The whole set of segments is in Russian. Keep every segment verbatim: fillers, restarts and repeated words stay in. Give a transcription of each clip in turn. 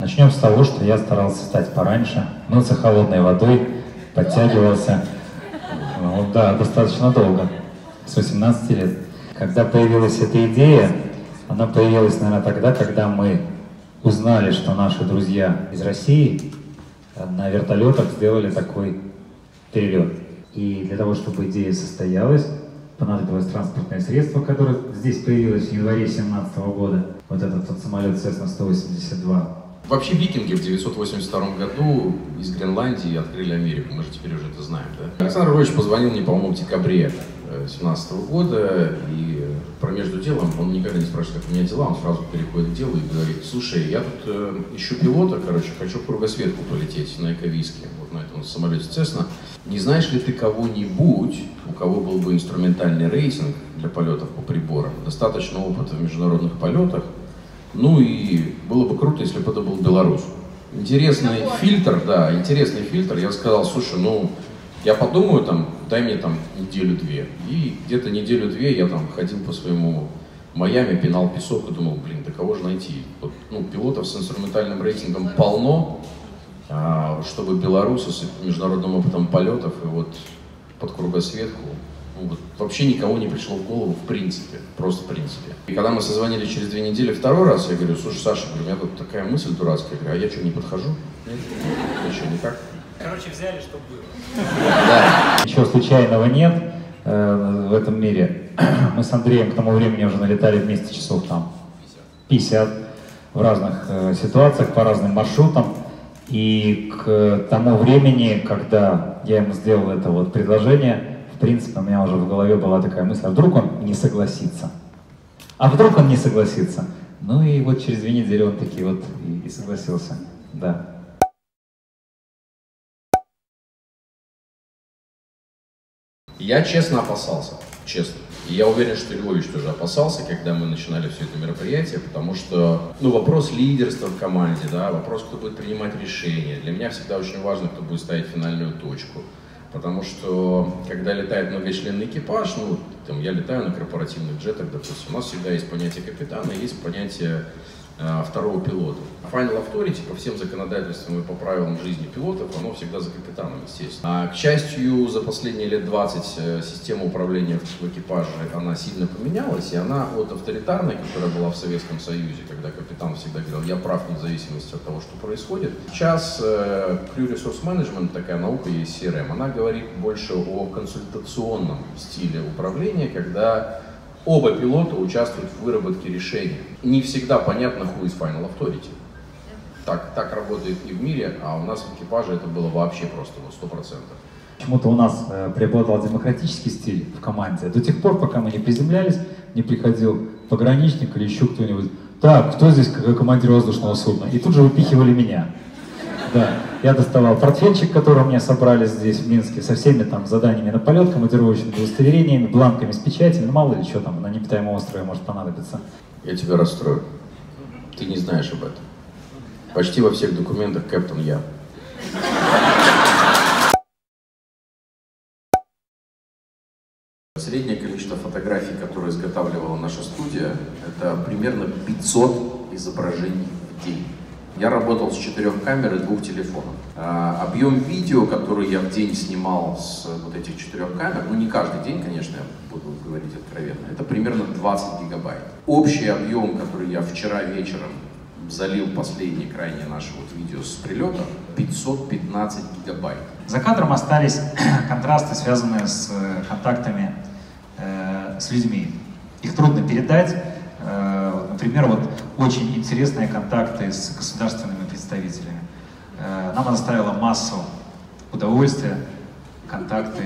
Начнем с того, что я старался встать пораньше, мылся холодной водой, подтягивался. Ну, да, достаточно долго, с восемнадцати лет. Когда появилась эта идея, она появилась, наверное, тогда, когда мы узнали, что наши друзья из России на вертолетах сделали такой перелет. И для того, чтобы идея состоялась, понадобилось транспортное средство, которое здесь появилось в январе две тысячи семнадцатого года. Вот этот вот самолет Cessna сто восемьдесят два. Вообще викинги в девятьсот восемьдесят втором году из Гренландии открыли Америку, мы же теперь уже это знаем, да? Александр Григорьевич позвонил мне, по-моему, в декабре две тысячи семнадцатого года, и про между делом он никогда не спрашивает, как у меня дела, он сразу переходит к делу и говорит: слушай, я тут э, ищу пилота, короче, хочу в кругосветку полететь на Эковиске, вот на этом самолете Cessna. Не знаешь ли ты кого-нибудь, у кого был бы инструментальный рейтинг для полетов по приборам, достаточно опыта в международных полетах? Ну и было бы круто, если бы это был белорус. Интересный фильтр, да, интересный фильтр. Я сказал: слушай, ну, я подумаю, там, дай мне там неделю-две. И где-то неделю-две я там ходил по своему Майами, пинал песок и думал: блин, да кого же найти? Вот, ну, пилотов с инструментальным рейтингом полно, а, чтобы белорусы с международным опытом полетов и вот под кругосветку. Ну, вот, вообще никого не пришло в голову в принципе, просто в принципе. И когда мы созвонились через две недели второй раз, я говорю: слушай, Саша, у меня тут такая мысль дурацкая, я говорю: а я что, не подхожу? Нет? Я что, никак? Короче, взяли, что было. Да. Ничего случайного нет э, в этом мире. Мы с Андреем к тому времени уже налетали вместе часов там пятьдесят в разных э, ситуациях, по разным маршрутам. И к тому времени, когда я ему сделал это вот предложение, в принципе, у меня уже в голове была такая мысль: а вдруг он не согласится? А вдруг он не согласится? Ну и вот через две недели он таки вот и, и согласился, да. Я честно опасался, честно. И я уверен, что Львович тоже опасался, когда мы начинали все это мероприятие, потому что, ну, вопрос лидерства в команде, да, вопрос, кто будет принимать решения. Для меня всегда очень важно, кто будет ставить финальную точку. Потому что, когда летает многочленный экипаж, ну, там, я летаю на корпоративных джетах, допустим, у нас всегда есть понятие капитана, есть понятие э, второго пилота. Final Authority по всем законодательствам и по правилам жизни пилотов, оно всегда за капитаном, естественно. А, к счастью, за последние лет двадцать э, система управления в, в экипаже, она сильно поменялась, и она от авторитарной, которая была в Советском Союзе, когда капитан всегда говорил: я прав вне зависимости от того, что происходит. Сейчас э, Crew Resource Management, такая наука есть, си эр эм, она говорит больше о консультационном стиле управления, когда оба пилота участвуют в выработке решения. Не всегда понятно, who is final authority. Так, так работает и в мире, а у нас в экипаже это было вообще просто вот сто процентов. Почему-то у нас э, преобладал демократический стиль в команде. До тех пор, пока мы не приземлялись, не приходил пограничник или еще кто-нибудь. Так, кто здесь командир воздушного судна? И тут же выпихивали меня. Да, я доставал портфельчик, который у меня собрали здесь, в Минске, со всеми там заданиями на полет, командировочными удостоверениями, бланками с печатями, ну мало ли что там на необитаемом острове может понадобиться. Я тебя расстрою. Ты не знаешь об этом. Почти во всех документах капитан я. Среднее количество фотографий, которые изготавливала наша студия, это примерно пятьсот изображений в день. Я работал с четырех камер и двух телефонов. А, объем видео, который я в день снимал с вот этих четырех камер, ну не каждый день, конечно, я буду говорить откровенно, это примерно двадцать гигабайт. Общий объем, который я вчера вечером залил последний крайне наше вот видео с прилета, пятьсот пятнадцать гигабайт. За кадром остались контрасты, связанные с контактами э, с людьми. Их трудно передать. Э, например, вот очень интересные контакты с государственными представителями. Э, нам доставило массу удовольствия, контакты.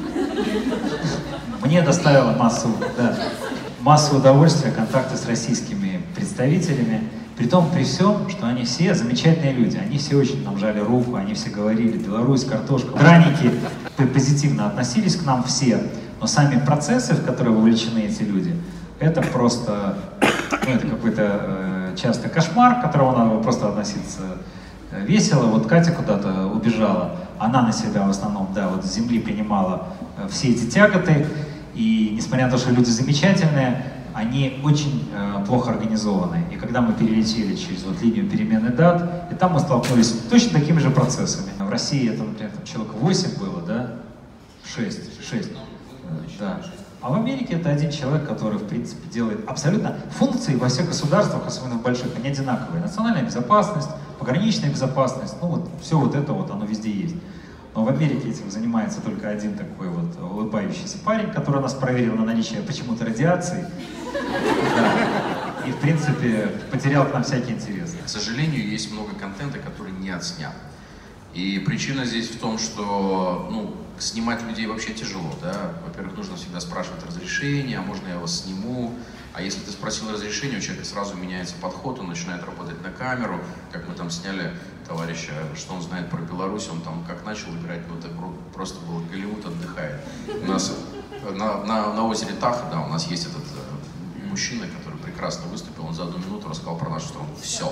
Мне доставило массу, да, массу удовольствия контакты с российскими представителями. Притом при всем, что они все замечательные люди, они все очень нам жали руку, они все говорили: Беларусь, картошка. Драники позитивно относились к нам все, но сами процессы, в которые вовлечены эти люди, это просто, ну, это какой-то э, часто кошмар, к которому надо просто относиться э, весело. Вот Катя куда-то убежала, она на себя в основном, да, вот с земли принимала э, все эти тяготы, и несмотря на то, что люди замечательные, они очень э, плохо организованы. И когда мы перелетели через вот линию перемены дат, и там мы столкнулись с точно такими же процессами. В России это, например, там человек восемь было, да? шесть, шесть. Да. А в Америке это один человек, который, в принципе, делает абсолютно функции во всех государствах, особенно в больших, они одинаковые. Национальная безопасность, пограничная безопасность, ну вот все вот это вот, оно везде есть. Но в Америке этим занимается только один такой вот улыбающийся парень, который нас проверил на наличие почему-то радиации. Да. И, в принципе, потерял к нам всякий интерес. К сожалению, есть много контента, который не отснят. И причина здесь в том, что, ну, снимать людей вообще тяжело, да. Во-первых, нужно всегда спрашивать разрешение, а можно я вас сниму? А если ты спросил разрешение, у человека сразу меняется подход, он начинает работать на камеру. Как мы там сняли товарища, что он знает про Беларусь, он там как начал играть, ну это просто был Голливуд отдыхает. У нас на, на, на озере Таха, да, у нас есть этот э, мужчина, который прекрасно выступил, он за одну минуту рассказал про нашу страну. Все.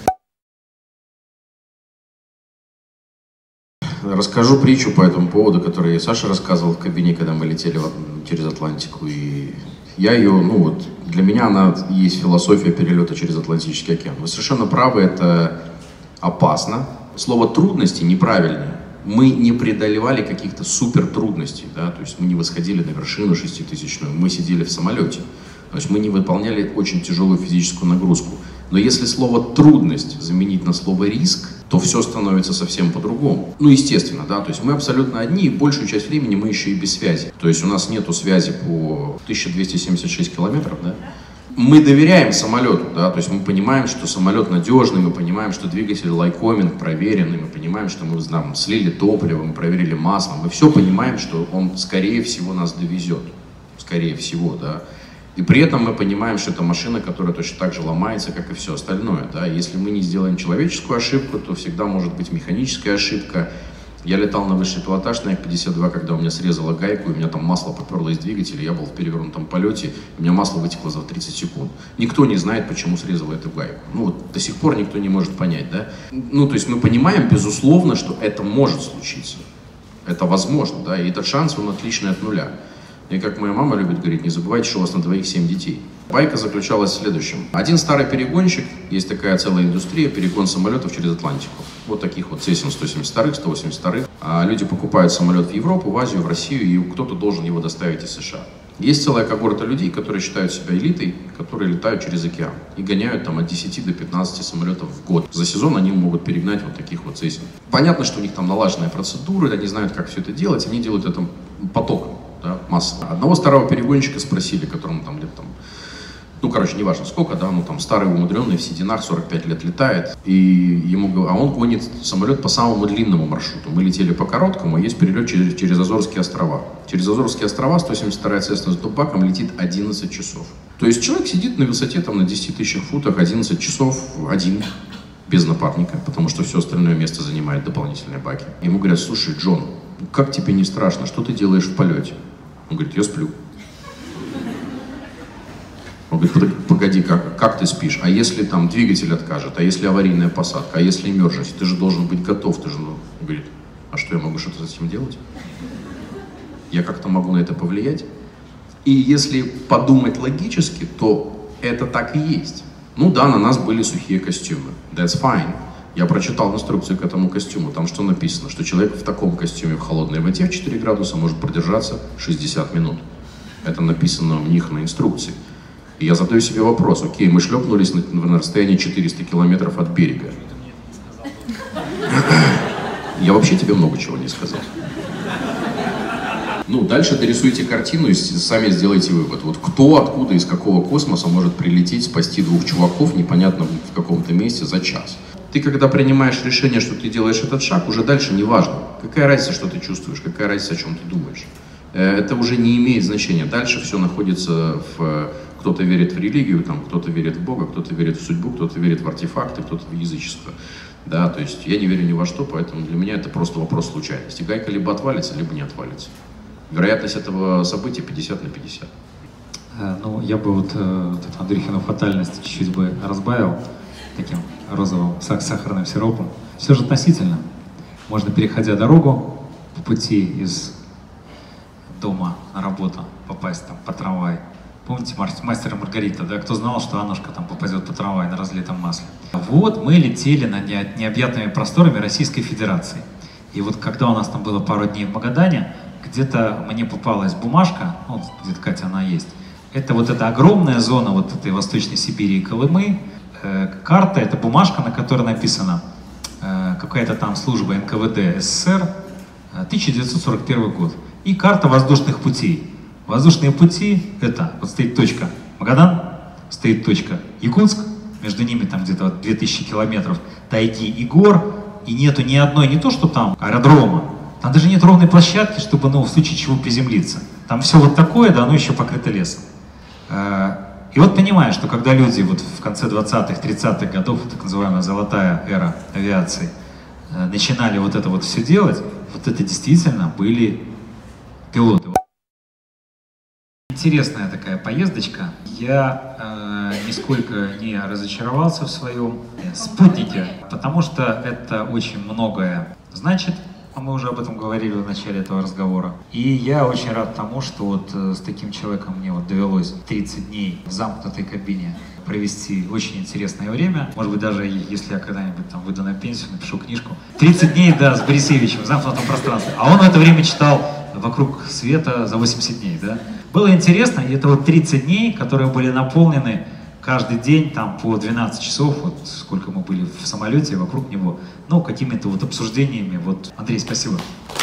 Расскажу притчу по этому поводу, которую Саша рассказывал в кабине, когда мы летели через Атлантику. И я ее, ну вот, для меня она есть философия перелета через Атлантический океан. Вы совершенно правы, это опасно. Слово трудности неправильное. Мы не преодолевали каких-то супер трудностей, да, то есть мы не восходили на вершину шеститысячную, мы сидели в самолете. То есть мы не выполняли очень тяжелую физическую нагрузку. Но если слово «трудность» заменить на слово «риск», то все становится совсем по-другому. Ну, естественно, да, то есть мы абсолютно одни, и большую часть времени мы еще и без связи. То есть у нас нету связи по тысяча двести семьдесят шесть километров, да. Мы доверяем самолету, да, то есть мы понимаем, что самолет надежный, мы понимаем, что двигатель лайкоминг проверенный, мы понимаем, что мы там, слили топливо, мы проверили масло, мы все понимаем, что он, скорее всего, нас довезет, скорее всего, да. И при этом мы понимаем, что это машина, которая точно так же ломается, как и все остальное. Да? Если мы не сделаем человеческую ошибку, то всегда может быть механическая ошибка. Я летал на высший пилотаж на Эк пятьдесят два, когда у меня срезало гайку, и у меня там масло поперло из двигателя, я был в перевернутом полете, и у меня масло вытекло за тридцать секунд. Никто не знает, почему срезало эту гайку. Ну вот до сих пор никто не может понять, да? Ну то есть мы понимаем, безусловно, что это может случиться. Это возможно, да, и этот шанс, он отличный от нуля. И как моя мама любит говорить, не забывайте, что у вас на двоих семь детей. Байка заключалась в следующем. Один старый перегонщик, есть такая целая индустрия, перегон самолетов через Атлантику. Вот таких вот Cessna сто семьдесят два, сто восемьдесят два. А люди покупают самолет в Европу, в Азию, в Россию, и кто-то должен его доставить из США. Есть целая когорта людей, которые считают себя элитой, которые летают через океан и гоняют там от десяти до пятнадцати самолетов в год. За сезон они могут перегнать вот таких вот Cessna. Понятно, что у них там налаженная процедура, они знают, как все это делать, они делают это потоком. Да, массово. Одного старого перегонщика спросили, которому там лет там, ну, короче, неважно сколько, да, ну, там, старый умудренный в сединах, сорок пять лет летает, и ему, а он гонит самолет по самому длинному маршруту. Мы летели по короткому, есть перелет через, через Азорские острова. Через Азорские острова сто семьдесят вторая Cessna с дубаком летит одиннадцать часов. То есть человек сидит на высоте, там, на десяти тысячах футах, одиннадцать часов один, без напарника, потому что все остальное место занимает дополнительные баки. Ему говорят: слушай, Джон, как тебе не страшно, что ты делаешь в полете? Он говорит: я сплю. Он говорит: погоди, как, как ты спишь? А если там двигатель откажет? А если аварийная посадка? А если emergency? Ты же должен быть готов. Ты же, ну... Он говорит: а что, я могу что-то с этим делать? Я как-то могу на это повлиять? И если подумать логически, то это так и есть. Ну да, на нас были сухие костюмы. That's fine. Я прочитал инструкцию к этому костюму, там что написано, что человек в таком костюме в холодной воде в четыре градуса может продержаться шестьдесят минут. Это написано у них на инструкции. И я задаю себе вопрос: окей, мы шлепнулись на, на расстоянии четырёхсот километров от берега. Я вообще тебе много чего не сказал. Ну, дальше дорисуйте картину и сами сделайте вывод. Вот кто, откуда, из какого космоса может прилететь, спасти двух чуваков, непонятно в каком-то месте, за час? Ты, когда принимаешь решение, что ты делаешь этот шаг, уже дальше не важно. Какая разница, что ты чувствуешь, какая разница, о чем ты думаешь. Это уже не имеет значения. Дальше все находится в... Кто-то верит в религию, там, кто-то верит в Бога, кто-то верит в судьбу, кто-то верит в артефакты, кто-то в язычество. Да, то есть я не верю ни во что, поэтому для меня это просто вопрос случайности. Гайка либо отвалится, либо не отвалится. Вероятность этого события пятьдесят на пятьдесят. Ну, я бы вот, вот эту Андрюхину фатальность чуть-чуть бы разбавил таким розовым сахарным сиропом. Все же относительно. Можно, переходя дорогу по пути из дома на работу, попасть там по трамвай Помните «Мастер и Маргарита», да? Кто знал, что Аннушка там попадет по трамваю на разлитом масле? Вот мы летели над необъятными просторами Российской Федерации. И вот когда у нас там было пару дней в Магадане, где-то мне попалась бумажка, вот где-то, Катя, она есть. Это вот эта огромная зона вот этой Восточной Сибири и Колымы. Э, карта, это бумажка, на которой написано э, какая-то там служба эн ка вэ дэ эс эс эр, э, тысяча девятьсот сорок первый год. И карта воздушных путей. Воздушные пути, это, вот стоит точка Магадан, стоит точка Якутск, между ними там где-то вот две тысячи километров тайги и гор, и нету ни одной, не то что там аэродрома, там даже нет ровной площадки, чтобы, ну, в случае чего приземлиться. Там все вот такое, да, оно еще покрыто лесом. И вот понимаешь, что когда люди вот в конце двадцатых, тридцатых годов, так называемая золотая эра авиации, начинали вот это вот все делать, вот это действительно были пилоты. Интересная такая поездочка. Я э, нисколько не разочаровался в своем спутнике, потому что это очень многое значит. А мы уже об этом говорили в начале этого разговора. И я очень рад тому, что вот с таким человеком мне вот довелось тридцать дней в замкнутой кабине провести очень интересное время. Может быть, даже если я когда-нибудь там выйду на пенсию, напишу книжку. тридцать дней, да, с Борисевичем в замкнутом пространстве. А он в это время читал «Вокруг света за восемьдесят дней», да. Было интересно, и это вот тридцать дней, которые были наполнены каждый день там по двенадцать часов, вот сколько мы были в самолете вокруг него, ну, какими-то вот обсуждениями. Вот, Андрей, спасибо.